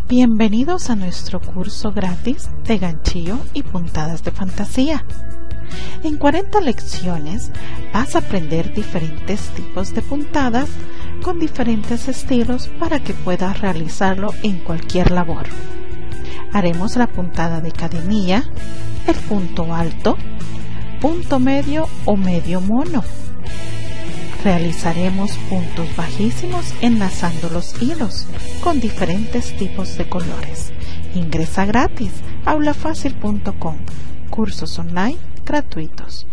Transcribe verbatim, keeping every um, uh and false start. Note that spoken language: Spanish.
Bienvenidos a nuestro curso gratis de ganchillo y puntadas de fantasía. En cuarenta lecciones vas a aprender diferentes tipos de puntadas con diferentes estilos para que puedas realizarlo en cualquier labor. Haremos la puntada de cadenilla, el punto alto, punto medio o medio mono. Realizaremos puntos bajísimos enlazando los hilos con diferentes tipos de colores. Ingresa gratis a aula fácil punto com. Cursos online gratuitos.